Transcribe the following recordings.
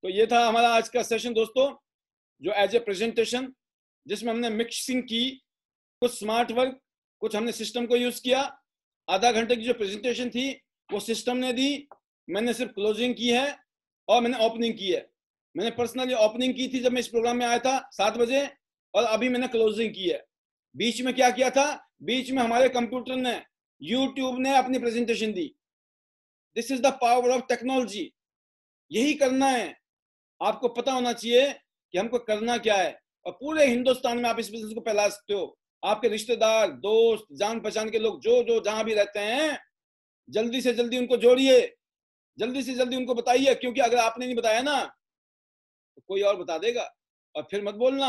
तो ये था हमारा आज का सेशन दोस्तों, जो एज ए प्रेजेंटेशन, जिसमें हमने मिक्सिंग की, कुछ स्मार्ट वर्क, कुछ हमने सिस्टम को यूज किया। आधा घंटे की जो प्रेजेंटेशन थी वो सिस्टम ने दी, मैंने सिर्फ क्लोजिंग की है और मैंने ओपनिंग की है। मैंने पर्सनली ओपनिंग की थी जब मैं इस प्रोग्राम में आया था 7 बजे, और अभी मैंने क्लोजिंग की है। बीच में क्या किया था? बीच में हमारे कंप्यूटर ने, यूट्यूब ने अपनी प्रेजेंटेशन दी। This is the power of technology. यही करना है, आपको पता होना चाहिए कि हमको करना क्या है, और पूरे हिंदुस्तान में आप इस बिजनेस को फैला सकते हो। आपके रिश्तेदार, दोस्त, जान पहचान के लोग जो जो जहां भी रहते हैं, जल्दी से जल्दी उनको जोड़िए, जल्दी से जल्दी उनको बताइए, क्योंकि अगर आपने नहीं बताया ना तो कोई और बता देगा। और फिर मत बोलना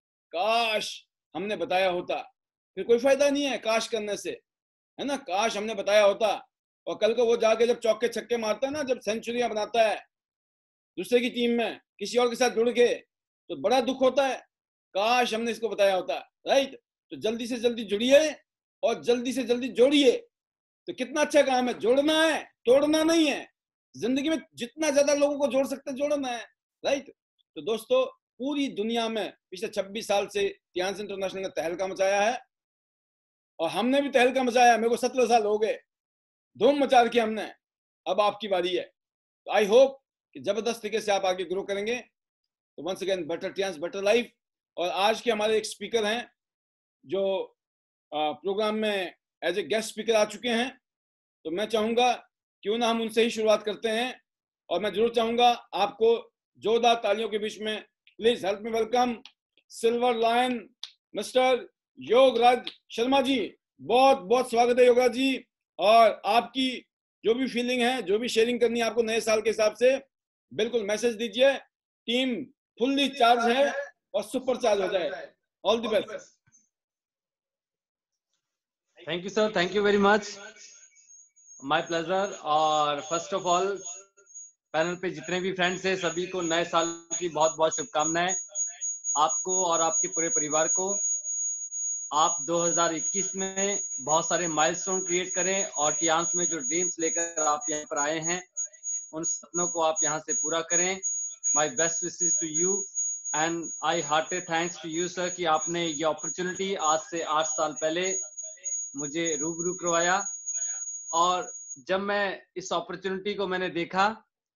काश हमने बताया होता, फिर कोई फायदा नहीं है काश करने से, है ना। काश हमने बताया होता, और कल को वो जाके जब चौके छक्के मारता है ना, जब सेंचुरियां बनाता है दूसरे की टीम में किसी और के साथ जुड़ के, तो बड़ा दुख होता है, काश हमने इसको बताया होता। राइट, तो जल्दी से जल्दी जुड़िए और जल्दी से जल्दी जोड़िए। तो कितना अच्छा काम है, जोड़ना है, तोड़ना नहीं है। जिंदगी में जितना ज्यादा लोगों को जोड़ सकते हैं, जोड़ना है। राइट, तो दोस्तों पूरी दुनिया में पिछले 26 साल से टियांस इंटरनेशनल ने तहलका मचाया है, और हमने भी तहलका मचाया। मेरे को 17 साल हो गए, धूम मचा रखी हमने। अब आपकी बारी है। तो आई होप कि जबरदस्त तरीके से आप आगे ग्रो करेंगे। तो once again, better Tiens, better life. और आज के हमारे एक स्पीकर हैं जो प्रोग्राम में एज ए गेस्ट स्पीकर आ चुके हैं, तो मैं चाहूंगा क्यों ना हम उनसे ही शुरुआत करते हैं। और मैं जरूर चाहूंगा आपको जोरदार तालियों के बीच में please help me welcome silver lion mister Yograj Sharma ji. बहुत बहुत स्वागत है योगराज जी। और आपकी जो भी फीलिंग है, जो भी शेयरिंग करनी है आपको नए साल के हिसाब से, बिल्कुल मैसेज दीजिए। टीम फुल्ली चार्ज है और सुपर चार्ज हो जाए। All the best. Thank you sir, thank you very much, my pleasure. और फर्स्ट ऑफ ऑल पैनल पे जितने भी फ्रेंड्स हैं सभी को नए साल की बहुत बहुत शुभकामनाएं, आपको और आपके पूरे परिवार को। आप 2021 में बहुत सारे माइलस्टोन क्रिएट करें, और टियांस में जो ड्रीम्स लेकर आप यहाँ पर आए हैं उन सपनों को आप यहाँ से पूरा करें। My best wishes to you and I hearted thanks to you sir कि आपने ये अपॉर्चुनिटी आज से 8 साल पहले मुझे रूबरू करवाया। और जब मैं इस अपॉर्चुनिटी को मैंने देखा,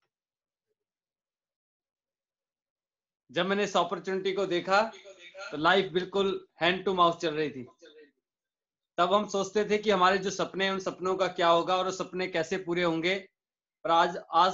जब मैंने इस अपॉर्चुनिटी को देखा तो लाइफ बिल्कुल हैंड टू माउथ चल रही थी। तब हम सोचते थे कि हमारे जो सपने हैं उन सपनों का क्या होगा और वो सपने कैसे पूरे होंगे। पर आज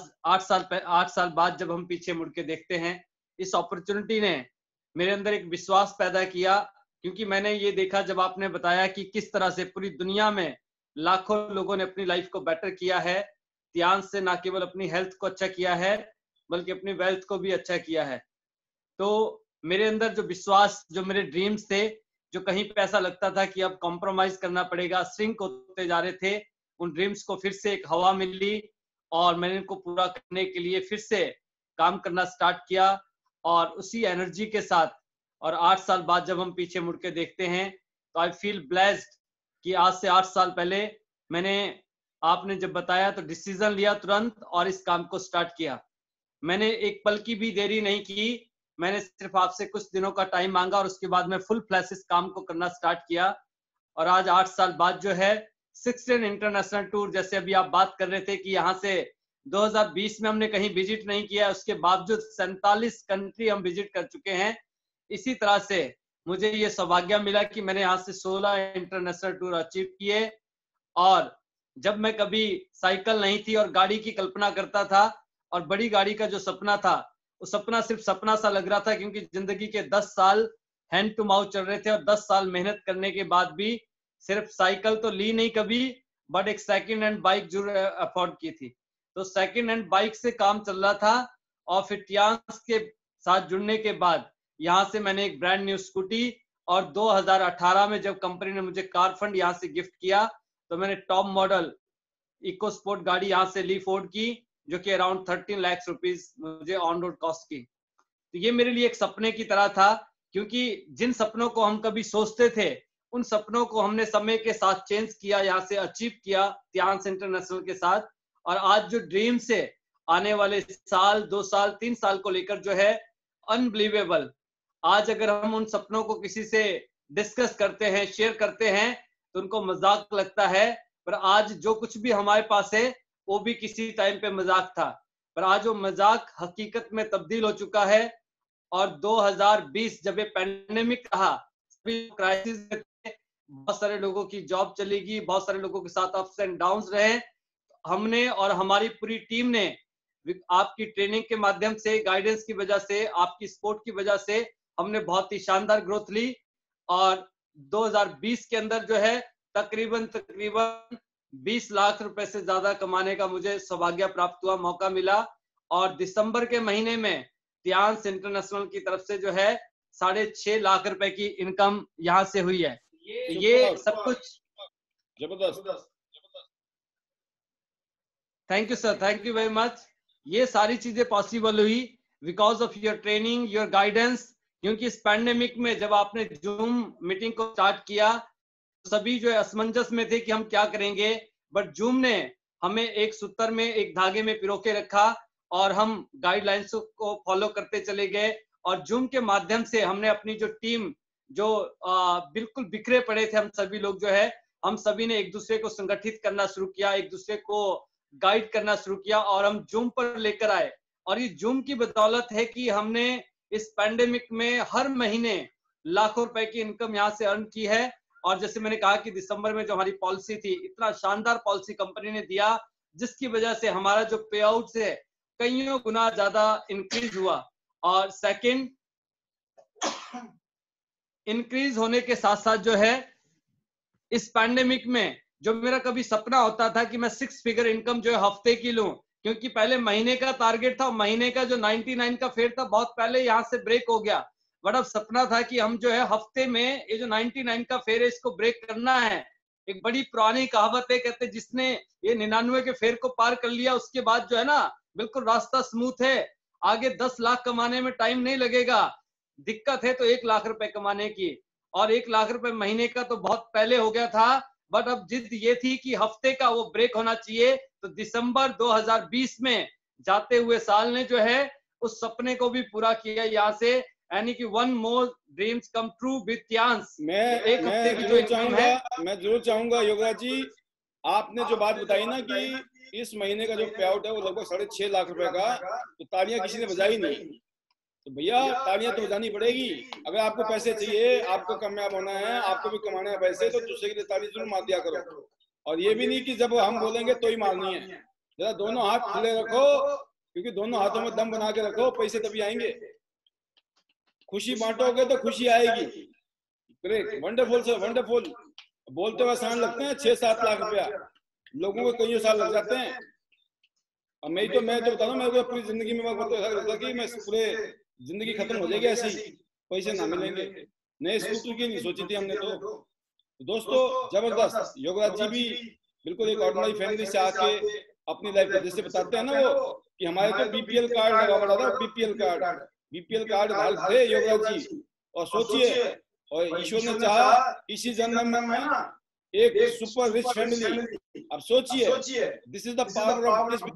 8 साल बाद जब हम पीछे मुड़ के देखते हैं, इस अपॉर्चुनिटी ने मेरे अंदर एक विश्वास पैदा किया, क्योंकि मैंने ये देखा जब आपने बताया कि किस तरह से पूरी दुनिया में लाखों लोगों ने अपनी लाइफ को बेटर किया है। टियांस से ना केवल अपनी हेल्थ को अच्छा किया है बल्कि अपनी वेल्थ को भी अच्छा किया है। तो मेरे अंदर जो विश्वास, जो मेरे ड्रीम्स थे, जो कहीं पे ऐसा लगता था कि अब कॉम्प्रोमाइज करना पड़ेगा, श्रिंक होते जा रहे थे, उन ड्रीम्स को फिर से एक हवा मिली और मैंने इनको पूरा करने के लिए फिर से काम करना स्टार्ट किया। और उसी एनर्जी के साथ, और 8 साल बाद जब हम पीछे मुड़ के देखते हैं तो आई फील ब्लेस्ड कि आज से 8 साल पहले मैंने, आपने जब बताया तो डिसीजन लिया तुरंत और इस काम को स्टार्ट किया। मैंने एक पल की भी देरी नहीं की, मैंने सिर्फ आपसे कुछ दिनों का टाइम मांगा और उसके बाद मैं फुल फ्लैश इस काम को करना स्टार्ट किया। और आज 8 साल बाद जो है 16 इंटरनेशनल टूर, जैसे अभी आप बात कर रहे थे कि यहाँ से 2020 में हमने कहीं विजिट नहीं किया, उसके बावजूद 47 कंट्री हम विजिट कर चुके हैं। इसी तरह से मुझे ये सौभाग्य मिला कि मैंने यहाँ से 16 इंटरनेशनल टूर अचीव किए। और जब मैं कभी साइकिल नहीं थी और गाड़ी की कल्पना करता था, और बड़ी गाड़ी का जो सपना था, वो सपना सिर्फ सपना सा लग रहा था, क्योंकि जिंदगी के 10 साल हैंड टू माउथ चल रहे थे और 10 साल मेहनत करने के बाद भी सिर्फ साइकिल तो ली नहीं कभी, बट एक सेकंड हैंड बाइक जरूर अफोर्ड की थी। तो सेकंड हैंड बाइक से काम चल रहा था। और फिर टियांस के साथ जुड़ने के बाद यहाँ से मैंने एक ब्रांड न्यू स्कूटी, और 2018 में जब कंपनी ने मुझे कार फंड यहाँ से गिफ्ट किया तो मैंने टॉप मॉडल इको स्पोर्ट गाड़ी यहाँ से ली फोर्ड की, जो कि अराउंड 13 लाख रुपीज मुझे ऑन रोड कॉस्ट की। तो ये मेरे लिए एक सपने की तरह था, क्योंकि जिन सपनों को हम कभी सोचते थे उन सपनों को हमने समय के साथ चेंज किया, यहाँ से अचीव किया टियांस इंटरनेशनल के साथ। और आज जो ड्रीम्स है, आने वाले साल, 2 साल, 3 साल को लेकर जो है अनबिलीवेबल। आज अगर हम उन सपनों को किसी से डिस्कस करते हैं, शेयर करते हैं, तो उनको मजाक लगता है, पर आज जो कुछ भी हमारे पास है वो भी किसी टाइम पे मजाक था, पर आज वो मजाक हकीकत में तब्दील हो चुका है। और 2020 जब ये पैंडेमिक रहा, सभी क्राइसिस में थे, बहुत सारे लोगों की जॉब चली गई, बहुत सारे लोगों के साथ अप्स एंड डाउन्स रहे। हमने और हमारी पूरी टीम ने आपकी ट्रेनिंग के माध्यम से, गाइडेंस की वजह से, आपकी सपोर्ट की वजह से हमने बहुत ही शानदार ग्रोथ ली। और 2020 के अंदर जो है तकरीबन 20 लाख रुपए से ज्यादा कमाने का मुझे सौभाग्य प्राप्त हुआ, मौका मिला। और दिसंबर के महीने में टियांस इंटरनेशनल की तरफ से जो है 6.5 लाख रुपए की इनकम यहाँ से हुई है। ये सब कुछ जबरदस्त। Thank you sir, thank you very much. ये सारी चीजें पॉसिबल हुई because of your training, your guidance. क्योंकि इस पैंडेमिक में जब आपने जूम मीटिंग को स्टार्ट किया, सभी जो है असमंजस में थे कि हम क्या करेंगे, बट जूम ने हमें एक सूत्र में, एक धागे में पिरो के रखा और हम गाइडलाइंस को फॉलो करते चले गए। और जूम के माध्यम से हमने अपनी जो टीम, जो बिल्कुल बिखरे पड़े थे हम सभी लोग जो है, हम सभी ने एक दूसरे को संगठित करना शुरू किया, एक दूसरे को गाइड करना शुरू किया और हम जूम पर लेकर आए। और ये जूम की बदौलत है कि हमने इस पैंडेमिक में हर महीने लाखों रुपए की इनकम यहाँ से अर्न की है। और जैसे मैंने कहा कि दिसंबर में जो हमारी पॉलिसी थी, इतना शानदार पॉलिसी कंपनी ने दिया, जिसकी वजह से हमारा जो पे आउट है कईयों गुना ज्यादा इंक्रीज हुआ। और सेकंड, इंक्रीज होने के साथ साथ जो है इस पैंडेमिक में जो मेरा कभी सपना होता था कि मैं 6 फिगर इनकम जो है हफ्ते की लूं, क्योंकि पहले महीने का टारगेट था, महीने का जो 99 का फेयर था बहुत पहले यहाँ से ब्रेक हो गया। बट अब सपना था कि हम जो है हफ्ते में ये जो 99 का फेयर है इसको ब्रेक करना है। एक बड़ी पुरानी कहावत है, कहते जिसने ये 99 के फेयर को पार कर लिया उसके बाद जो है ना बिल्कुल रास्ता स्मूथ है, आगे 10 लाख कमाने में टाइम नहीं लगेगा। दिक्कत है तो 1 लाख रुपए कमाने की, और 1 लाख रुपए महीने का तो बहुत पहले हो गया था। बट अब जिद ये थी कि हफ्ते का वो ब्रेक होना चाहिए। तो दिसंबर 2020 में जाते हुए साल ने जो है उस सपने को भी पूरा किया यहाँ से, यानी कि 1 more dreams come true with Tiens. मैं जरूर चाहूंगा योगराज जी, आपने जो बात बताई ना कि इस महीने का जो पे आउट है वो लगभग 6.5 लाख रुपए का, तो तालियां किसी ने बजाई नहीं, तो भैया तालियां तो बजानी पड़ेगी। अगर आपको पैसे चाहिए, आपको कामयाब होना है, आपको भी कमाने हैं पैसे, तो दूसरे के लिए ताली जरूर मार दिया करो। और ये भी नहीं कि जब हम बोलेंगे तो ही मारनी है, जरा दोनों हाथ खुले रखो, क्योंकि दोनों हाथों में दम बना के रखो, पैसे तभी आएंगे। खुशी बांटोगे तो खुशी आएगी। Great, wonderful sir, wonderful. बोलते हुए आसान लगते हैं, 6-7 लाख रुपया लोगों को कई साल लग जाते हैं। और मैं तो बता रहा हूँ, मेरे को पूरी जिंदगी में लगता कि मैं पूरे जिंदगी खत्म हो जाएगी ऐसी, पैसे ना मिलेंगे। नए स्कूटर की नहीं सोची थी हमने तो दोस्तों, जबरदस्त। योगराज जी भी बिल्कुल एक ऑर्डिनरी फैमिली से आके अपनी लाइफ को जैसे बताते हैं ना वो कि हमारे तो बीपीएल कार्ड लगा पड़ा था, बीपीएल कार्ड धारक थे योगराज जी। और सोचिए, और ईश्वर ने चाहा इसी जन्म में ना एक सुपर रिच फैमिली। अब सोचिए, this is the power of this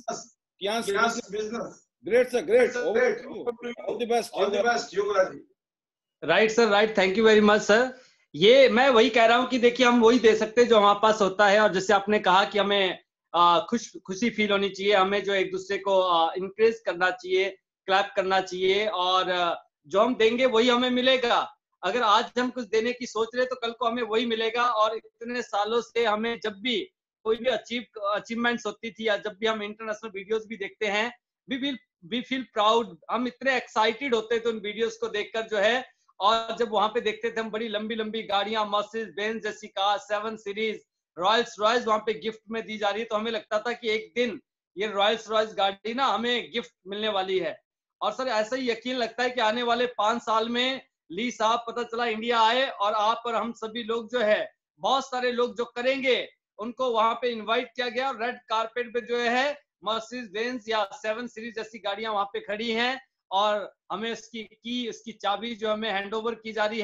business. Great sir, great, all the best Yograj ji. Right sir, right, thank you very much sir. ये मैं वही कह रहा हूँ कि देखिए हम वही दे सकते हैं जो हमारे पास होता है। और जैसे आपने कहा कि हमें खुशी फील होनी चाहिए, हमें जो एक दूसरे को इंकरेज करना चाहिए, क्लैप करना चाहिए, और जो हम देंगे वही हमें मिलेगा। अगर आज हम कुछ देने की सोच रहे तो कल को हमें वही मिलेगा। और इतने सालों से हमें जब भी कोई भी अचीवमेंट्स होती थी, या जब भी हम इंटरनेशनल वीडियोस भी देखते हैं, वी फील प्राउड। हम इतने एक्साइटेड होते थे उन वीडियोस को देखकर जो है। और जब वहां पे देखते थे हम बड़ी लंबी लंबी गाड़ियां, मर्सिडीज बेंज जैसी कार, 7 सीरीज, रॉयल्स रॉयस वहां पे गिफ्ट में दी जा रही है, तो हमें लगता था कि एक दिन ये रॉयल्स रॉयस गाड़ी ना हमें गिफ्ट मिलने वाली है। और सर ऐसा ही यकीन लगता है कि आने वाले 5 साल में ली साहब पता चला इंडिया आए, और आप और हम सभी लोग जो है, बहुत सारे लोग जो करेंगे उनको वहां पे इनवाइट किया गया। रेड कारपेट पे जो है मर्सिडीज बेंज या 7 सीरीज जैसी गाड़ियां वहां पे खड़ी हैं, और हमें इसकी चाबी जो हमें हैंड ओवर की जा रही है।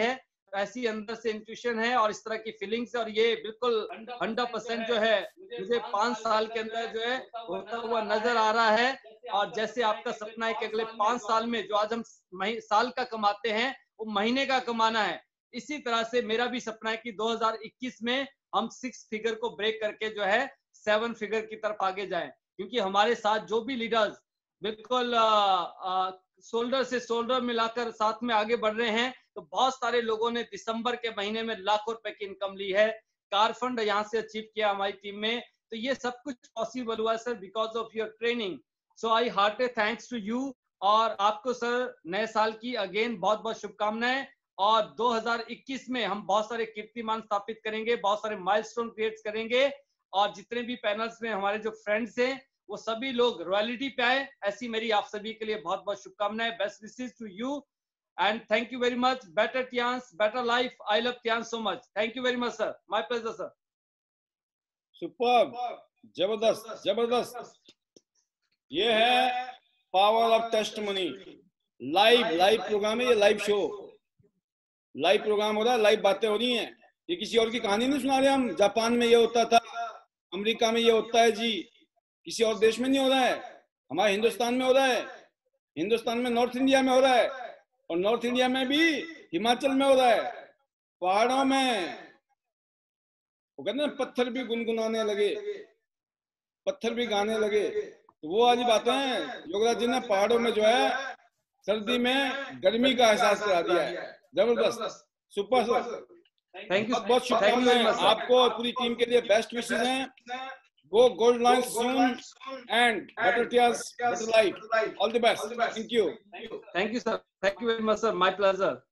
ऐसी अंदर से इंट्यूशन है और इस तरह की फीलिंग्स है, और ये बिल्कुल 100% जो है मुझे 5 साल के अंदर जो है होता हुआ नजर आ रहा है। और जैसे आपका सपना है कि अगले 5 साल में जो आज हम साल का कमाते हैं वो महीने का कमाना है, इसी तरह से मेरा भी सपना है कि 2021 में हम 6 फिगर को ब्रेक करके जो है 7 फिगर की तरफ आगे जाएं, क्योंकि हमारे साथ जो भी लीडर्स बिल्कुल शोल्डर से शोल्डर मिलाकर साथ में आगे बढ़ रहे हैं, तो बहुत सारे लोगों ने दिसंबर के महीने में लाखों रुपए की इनकम ली है, कार फंड यहाँ से अचीव किया हमारी टीम में। तो ये सब कुछ पॉसिबल हुआ sir because of your training. So I hearty thanks to you, और आपको सर नए साल की अगेन बहुत बहुत शुभकामनाएं। और 2021 में हम बहुत सारे कीर्तिमान स्थापित करेंगे, बहुत सारे माइलस्टोन क्रिएट करेंगे, और जितने भी पैनल्स में हमारे जो फ्रेंड्स हैं वो सभी लोग रॉयल्टी पे आए, ऐसी मेरी आप सभी के लिए बहुत बहुत शुभकामनाएं। Best wishes to you and thank you very much. Better Tiens, better life. I love Tiens so much. Thank you very much sir, my pleasure sir. Superb, जबरदस्त जबरदस्त। ये है power of testimony. Live program है, ये live show, live programme हो रहा है, live बातें हो रही हैं। ये किसी और की कहानी नहीं सुना रहे हम। जापान में ये होता था, अमेरिका में ये होता है जी, किसी और देश में नहीं हो रहा है, हमारे हिंदुस्तान में हो रहा है। हिंदुस्तान में नॉर्थ इंडिया में हो रहा है, और नॉर्थ इंडिया में भी हिमाचल में हो रहा है, पहाड़ों में। वो कहते हैं पत्थर भी गुनगुनाने लगे, पत्थर भी गाने लगे। तो वो वाली बातें हैं योगराज जी ने पहाड़ों में जो है सर्दी में गर्मी का एहसास करा दिया है। जबरदस्त, सुपर सर, थैंक यू, बहुत शुभकामनाएं आपको और पूरी टीम के लिए। बेस्ट विशेस हैं। Go Gold Lions soon and better tears, better life. All the best. Thank you. Thank you sir. Thank you very much sir. My pleasure.